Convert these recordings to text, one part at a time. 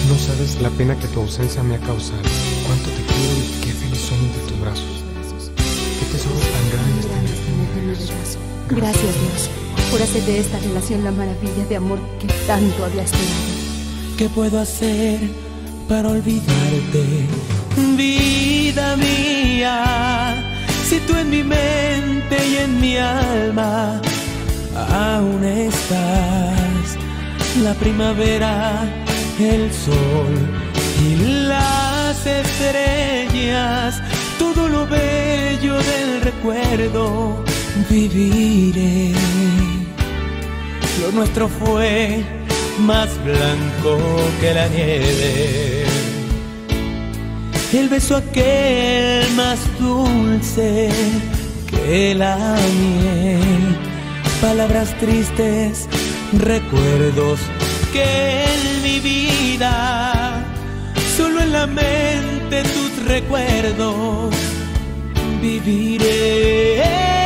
No sabes la pena que tu ausencia me ha causado. Cuánto te quiero y qué feliz soy entre tus brazos. Qué tesoro tan grande es tenerte en mi universo. Gracias, Dios, por hacer de esta relación la maravilla de amor que tanto había esperado. ¿Qué puedo hacer para olvidarte, vida mía? Si tú en mi mente y en mi alma aún estás, la primavera, el sol y las estrellas, todo lo bello del recuerdo viviré. Lo nuestro fue más blanco que la nieve, el beso aquel más dulce que la miel, palabras tristes, recuerdos que en mi vida, solo en la mente tus recuerdos viviré.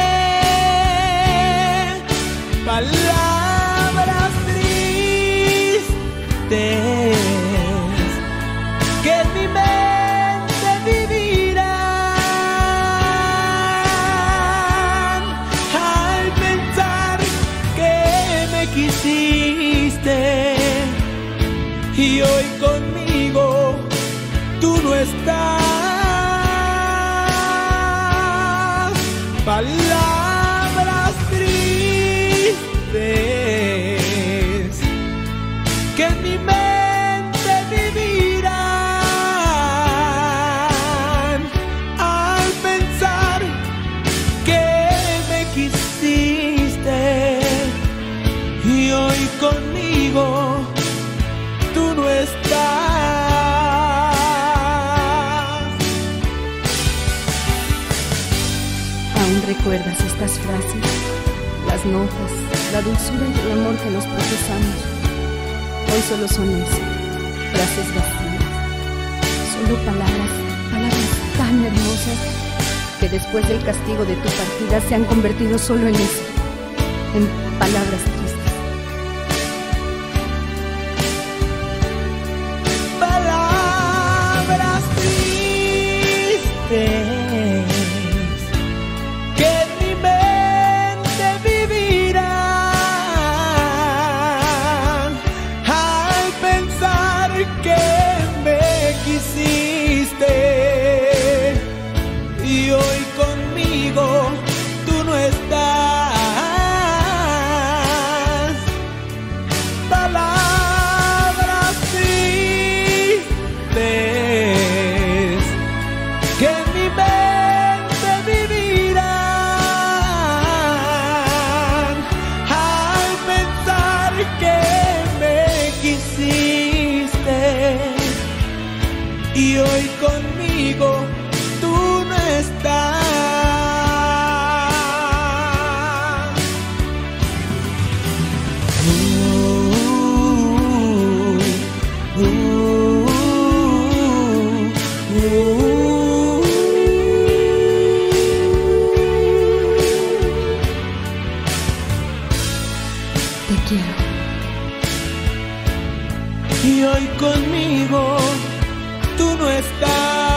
Palabras tristes que en mi mente vivirán al pensar que me quisiste y hoy conmigo tú no estás. Palabras tristes que en mi mente vivirán al pensar que me quisiste y hoy conmigo tú no estás. ¿Aún recuerdas estas frases? Las notas, la dulzura y el amor que nos profesamos. Hoy solo son eso, frases vacías. Solo palabras tan hermosas que después del castigo de tu partida se han convertido solo en eso, en palabras tristes. Palabras tristes que en mi mente vivirán al pensar que me quisiste y hoy conmigo tú no estás. Palabras tristes que en mi mente vivirán al pensar que me quisiste y hoy conmigo tú no estás. Te quiero. Y hoy conmigo tú no estás.